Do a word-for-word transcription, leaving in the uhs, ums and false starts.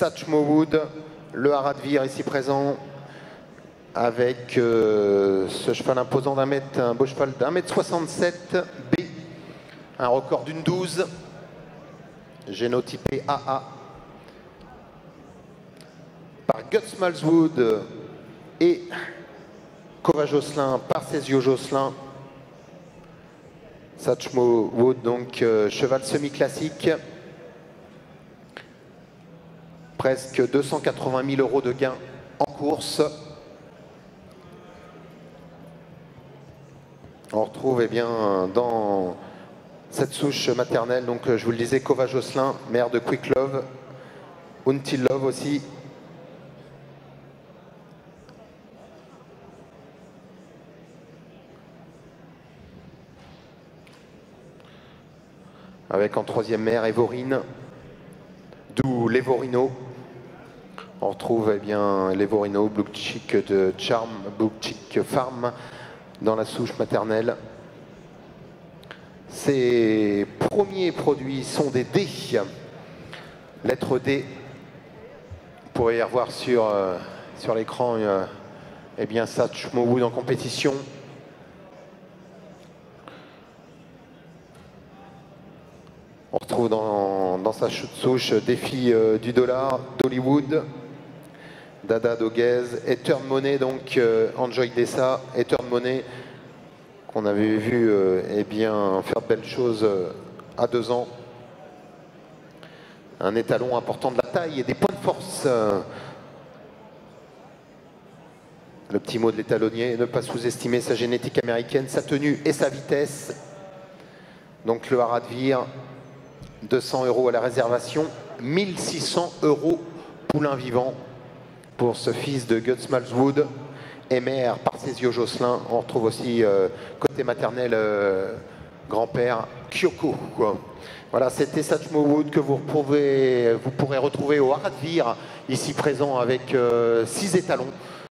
Satchmo Wood, le Haradvir ici présent, avec euh, ce cheval imposant d'un mètre, un beau cheval d'un mètre soixante-sept B, un record d'une douze, génotypé A A, par Guts Malzwood et Kova Josselin par Césio Josselin. Satchmo Wood, donc euh, cheval semi-classique. Presque deux cent quatre-vingt mille euros de gains en course. On retrouve eh bien, dans cette souche maternelle, donc je vous le disais, Kova Josselin, mère de Quick Love, Until Love aussi. Avec en troisième mère Evorine, d'où l'Evorino. On retrouve eh bien l'Evorino, Blue Chick de Charm, Blue Chick Farm dans la souche maternelle. Ses premiers produits sont des D, lettre D. Vous pourrez y revoir sur, euh, sur l'écran euh, eh bien Satchmo Wood en compétition. On retrouve dans, dans sa souche Défi euh, du dollar, d'Hollywood, Dada Doguez, et Turn Money, donc euh, Enjoy Dessa, et Turn Money, qu'on avait vu euh, eh bien, faire de belles choses euh, à deux ans. Un étalon important de la taille et des points de force. Le petit mot de l'étalonnier, ne pas sous-estimer sa génétique américaine, sa tenue et sa vitesse. Donc le Haradvir, deux cents euros à la réservation, mille six cents euros poulain vivant pour ce fils de Guts Malzwood et mère par Césio Josselin. On retrouve aussi euh, côté maternel euh, grand-père Kyoko, quoi. Voilà, c'était Satchmo Wood que vous, retrouvez, vous pourrez retrouver au Haradvir ici présent avec euh, six étalons.